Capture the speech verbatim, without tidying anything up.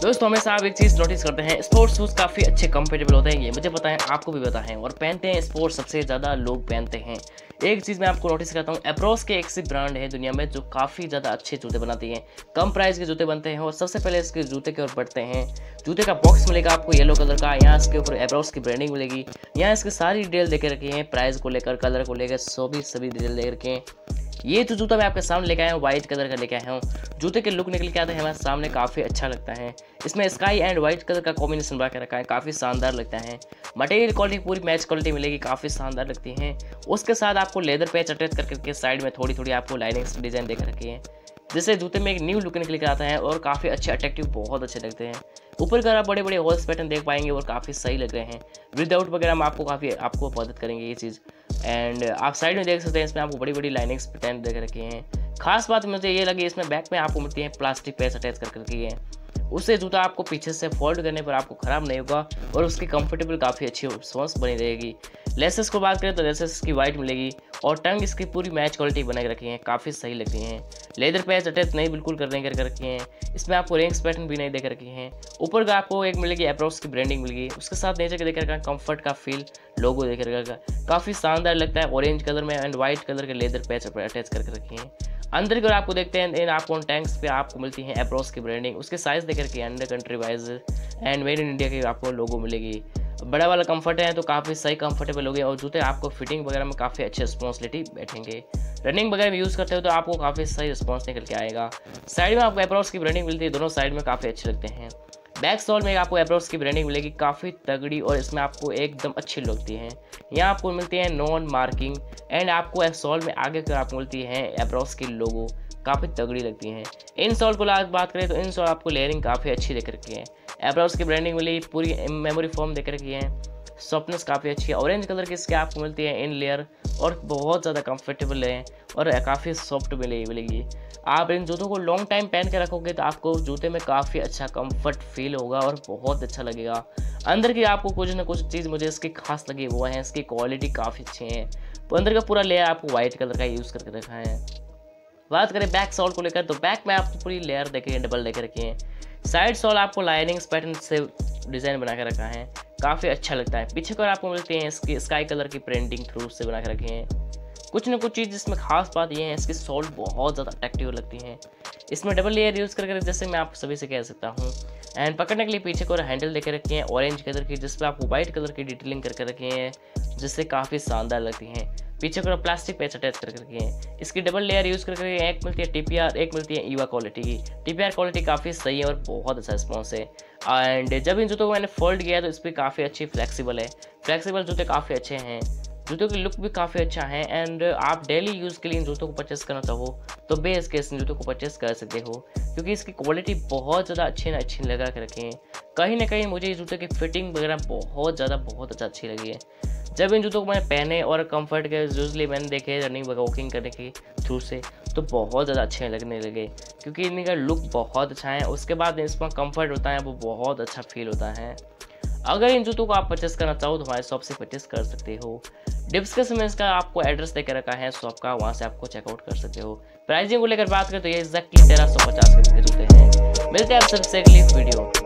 दोस्तों हमेशा आप एक चीज़ नोटिस करते हैं, स्पोर्ट्स शूज़ काफ़ी अच्छे कंफर्टेबल होते हैं। ये मुझे पता है, आपको भी पता है, और पहनते हैं स्पोर्ट्स सबसे ज़्यादा लोग पहनते हैं। एक चीज़ मैं आपको नोटिस करता हूँ, एप्रोस के एक सी ब्रांड है दुनिया में जो काफ़ी ज़्यादा अच्छे जूते बनाती हैं। कम प्राइस के जूते बनते हैं और सबसे पहले इसके जूते की ओर बढ़ते हैं। जूते का बॉक्स मिलेगा आपको येलो कलर का, यहाँ इसके ऊपर एप्रोस की ब्रांडिंग मिलेगी। यहाँ इसकी सारी डिटेल देके रखी है, प्राइस को लेकर, कलर को लेकर, सभी सभी डिटेल दे रखे हैं। ये तो जूता मैं आपके सामने लेके आया हूँ, व्हाइट कलर का लेके आया हूँ। जूते के लुक निकल के आते हैं हमारे सामने, काफ़ी अच्छा लगता है। इसमें स्काई एंड व्हाइट कलर का कॉम्बिनेशन बना के रखा है, काफ़ी शानदार लगता है। मटेरियल क्वालिटी पूरी मैच क्वालिटी मिलेगी, काफ़ी शानदार लगती है। उसके साथ आपको लेदर पैच अटैच करके के साइड में थोड़ी थोड़ी आपको लाइनिंग्स डिजाइन देख रखी है, जिससे जूते में एक न्यू लुक निकल के आता है और काफ़ी अच्छे अट्रैक्टिव बहुत अच्छे लगते हैं। ऊपर का आप बड़े बड़े होल्स पैटर्न देख पाएंगे और काफ़ी सही लग रहे हैं। विदाउट वगैरह में आपको काफ़ी आपको मदद करेंगे ये चीज़। एंड आप साइड में देख सकते हैं, इसमें आपको बड़ी बड़ी लाइनिंग्स पैटर्न देख रखे हैं। खास बात मुझे ये लगी, इसमें बैक में आपको मिलती है प्लास्टिक पैच अटैच कर रखी है। उससे जूता आपको पीछे से फोल्ड करने पर आपको ख़राब नहीं होगा और उसकी कंफर्टेबल काफ़ी अच्छी रिस्पॉन्स बनी रहेगी। लेसेस को बात करें तो लेसेस की वाइट मिलेगी और टंग इसकी पूरी मैच क्वालिटी बना के रखी है, काफ़ी सही लगती हैं। लेदर पैच अटैच नहीं बिल्कुल करने कर रखी हैं। इसमें आपको रिंग्स पैटर्न भी नहीं देख रखी हैं। ऊपर का आपको एक मिलेगी एप्रोस की ब्रांडिंग मिलेगी, उसके साथ नीचे के देख रखा है कंफर्ट का फील लोगो देख रखा है, काफ़ी शानदार लगता है। ऑरेंज कलर में एंड व्हाइट कलर के लेदर पैच अटैच करके रखी हैं। अंदर की ओर आपको देखते हैं, इन आपको टैंक्स पे आपको मिलती है एप्रोस की ब्रांडिंग, उसके साइज देकर के under country wise and made in India की आपको लोगो मिलेगी। बड़ा वाला कंफर्ट है तो काफ़ी सही कंफर्टेबल होगी और जूते आपको फिटिंग वगैरह में काफ़ी अच्छे रिस्पॉन्सिबिलिटी बैठेंगे। रनिंग वगैरह में यूज़ करते हो तो आपको काफ़ी सही रिस्पॉन्स निकल के आएगा। साइड में आपको एप्रोस की ब्रांडिंग मिलती है, दोनों साइड में काफ़ी अच्छे लगते हैं। बैक सोल में आपको एप्रोस की ब्रांडिंग मिलेगी, काफ़ी तगड़ी और इसमें आपको एकदम अच्छी लगती है। यहाँ आपको मिलती है नॉन मार्किंग एंड आपको सोल में आगे कर आपको मिलती है एप्रोस की लोगो, काफ़ी तगड़ी लगती हैं। इन सोल को बात करें तो इन सोल आपको लेयरिंग काफ़ी अच्छी देख रखी है। एप्रोस की ब्रांडिंग मिली, पूरी मेमोरी फॉर्म देख रखी है, सॉफ्टनेस काफ़ी अच्छी है। ऑरेंज कलर की इसके आपको मिलती है इन लेयर और बहुत ज़्यादा कंफर्टेबल है और काफ़ी सॉफ्ट मिलेगी। आप इन जूतों को लॉन्ग टाइम पहन के रखोगे तो आपको जूते में काफ़ी अच्छा कंफर्ट फील होगा और बहुत अच्छा लगेगा। अंदर की आपको कुछ ना कुछ चीज़ मुझे इसकी खास लगी, वो है इसकी क्वालिटी काफ़ी अच्छी है। तो अंदर का पूरा लेयर आपको व्हाइट कलर का यूज़ करके रखा है। बात करें बैक सोल को लेकर तो बैक में आपको पूरी लेयर देखे डबल देखे रखी है। साइड सोल आपको लाइनिंग्स पैटर्न से डिज़ाइन बना के रखा है, काफ़ी अच्छा लगता है। पीछे को आपको मिलती है इसकी स्काई कलर की प्रिंटिंग थ्रू से बना के रखे हैं। कुछ न कुछ चीज़ जिसमें खास बात यह है, इसकी सोल बहुत ज़्यादा अट्रैक्टिव लगती है। इसमें डबल लेयर यूज़ करके जैसे मैं आप सभी से कह सकता हूँ। एंड पकड़ने के लिए पीछे को हैंडल देके रखी है ऑरेंज कलर की, जिस पर आपको व्हाइट कलर की डिटेलिंग करके रखी है, जिससे काफ़ी शानदार लगती हैं। पीछे को प्लास्टिक पैच अटैच करके रखी है। इसकी डबल लेयर यूज़ करके एक मिलती है टीपीआर, एक मिलती है ईवा क्वालिटी की। टीपीआर क्वालिटी काफ़ी सही है और बहुत अच्छा रिस्पॉन्स है। एंड जब इन जूतों को मैंने फोल्ड किया तो इस पर काफ़ी अच्छी फ्लेक्सिबल है। फ्लेक्सिबल जूते काफ़ी अच्छे हैं, जूतों की लुक भी काफ़ी अच्छा है। एंड आप डेली यूज़ के लिए इन जूतों को परचेस करना चाहो तो बेस के इन जूतों को परचेस कर सकते हो, क्योंकि इसकी क्वालिटी बहुत ज़्यादा अच्छी ना अच्छी लगा के रखी है। कहीं ना कहीं मुझे इस जूते की फिटिंग वगैरह बहुत ज़्यादा बहुत अच्छा अच्छी लगी है। जब इन जूतों को मैंने पहने और कंफर्ट के यूजली मैंने देखे रनिंग वॉकिंग करने के थ्रू से तो बहुत ज़्यादा अच्छे लगने लगे, क्योंककि इनका लुक बहुत अच्छा है। उसके बाद इसमें कंफर्ट होता है, वो बहुत अच्छा फील होता है। अगर इन जूतों को आप परचेस करना चाहो तो हमारे शॉप से परचेस कर सकते हो। डिस्क्रिप्शन में इसका आपको एड्रेस देकर रखा है शॉप का, वहाँ से आपको चेकआउट कर सकते हो। प्राइसिंग को लेकर बात करें तो ये एग्जैक्टली तेरह सौ पचास के जूते हैं। मिलते हैं आप सबसे अगली वीडियो।